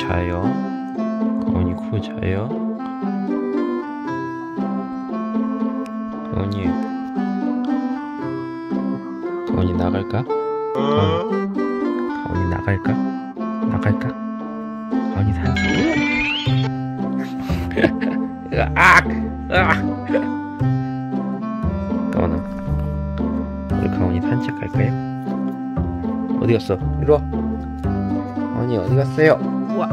자요? 가온이 코 자요? 가온이 나갈까? 가온이 나갈까? 나갈까? 가온이 산책. 가온아, 우리 가온이 산책 갈 거야? 어디 갔어? 이리 와. 가온이 어디 갔어요? 우와.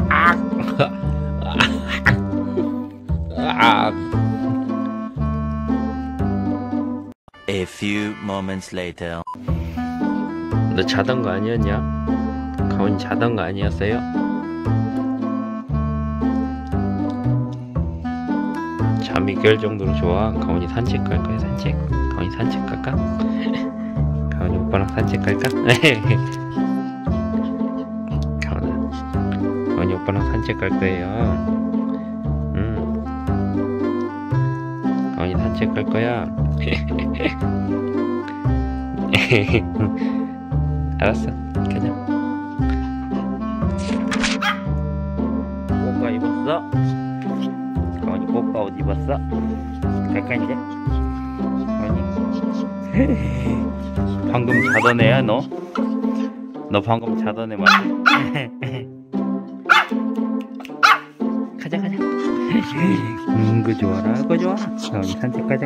A few moments later. 너 자던 거 아니었냐? 가온이 자던 거 아니었어요? 잠이 깰 정도로 좋아? 가온이 산책 갈 거야? 산책? 가온이 산책 갈까? 가온이 오빠랑 산책 갈까? 가온이 오빠랑 산책 갈 거예요. 가온이 산책 갈 거야. 알았어, 가자. 꽃가 입었어? 가온이 꽃가 옷 입었어? 갈까 이제? 가온이? 방금 자던 애야 너? 너 방금 자던 애 맞아? 가자. 그 좋아라, 그거 좋아. 가온이 산책 가자.